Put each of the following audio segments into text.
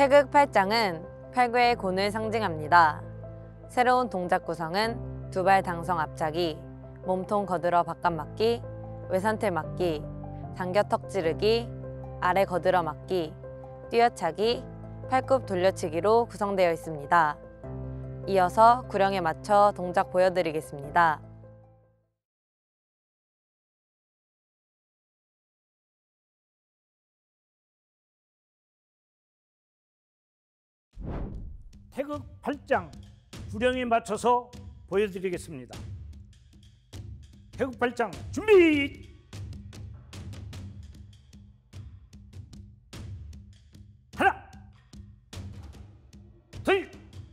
태극 팔짱은 팔구의 곤을 상징합니다. 새로운 동작 구성은 두발 당성 앞차기, 몸통 거들어 바깥 맞기, 외산틀 맞기, 당겨 턱 찌르기, 아래 거들어 맞기, 뛰어차기, 팔굽 돌려치기로 구성되어 있습니다. 이어서 구령에 맞춰 동작 보여드리겠습니다. 태극 팔짱 구령에 맞춰서 보여드리겠습니다. 태극 팔짱 준비! 하나, 둘.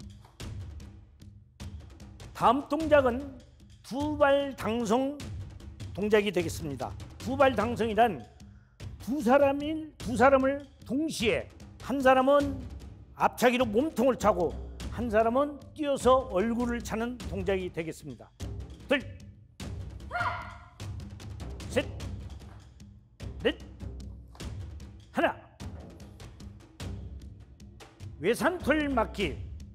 다음 동작은 두발 당성 동작이 되겠습니다. 두발 당성이란 두 사람을 동시에, 한 사람은 앞차기로 몸통을 차고 한 사람은 뛰어서 얼굴을 차는 동작이 되겠습니다. 둘, 셋, 넷, 하나. 외산털 맞기.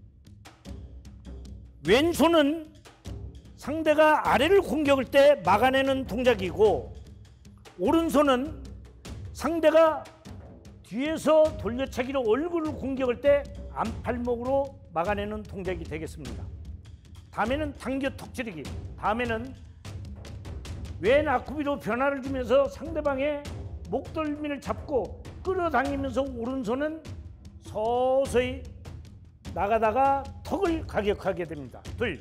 왼손은 상대가 아래를 공격할 때 막아내는 동작이고, 오른손은 상대가 뒤에서 돌려차기로 얼굴을 공격할 때 안팔목으로 막아내는 동작이 되겠습니다. 다음에는 당겨 턱 찌르기. 다음에는 왼 앞구비로 변화를 주면서 상대방의 목덜미를 잡고 끌어당기면서 오른손은 서서히 나가다가 턱을 가격하게 됩니다. 둘,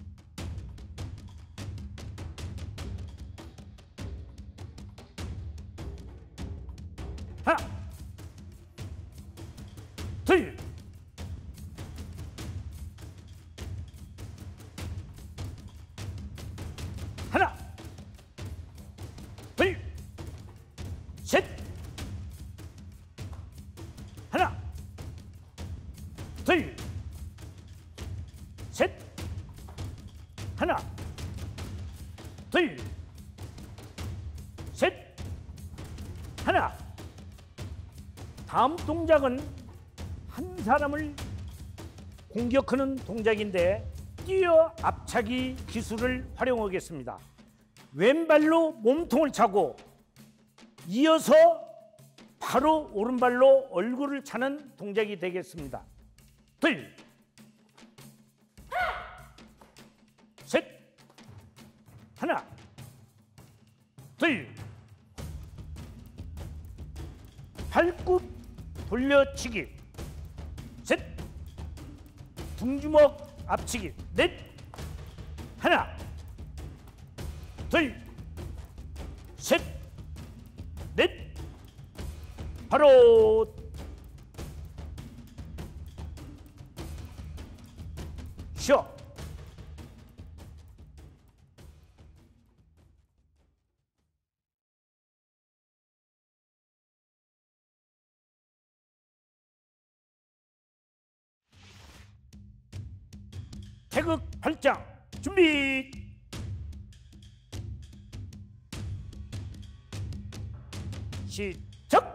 하나, 둘, 하나, 둘, 셋, 하나, 둘, 셋, 하나, 둘, 셋, 하나. 다음 동작은 한 사람을 공격하는 동작인데, 뛰어 앞차기 기술을 활용하겠습니다. 왼발로 몸통을 차고 이어서 바로 오른발로 얼굴을 차는 동작이 되겠습니다. 둘, 셋, 하나, 둘, 팔굽 돌려치기, 셋, 둥주먹 앞치기, 넷, 하나, 둘, 셋, 넷, 바로 쉬어. 태극 팔짱 준비! 시작!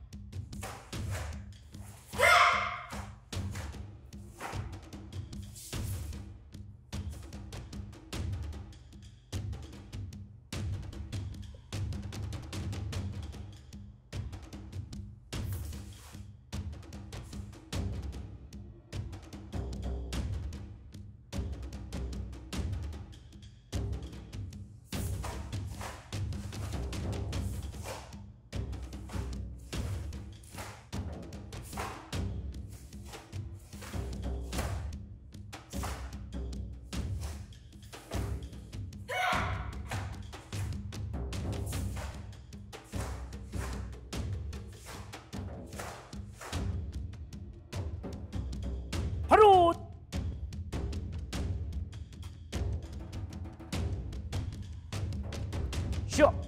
바로 쉬어.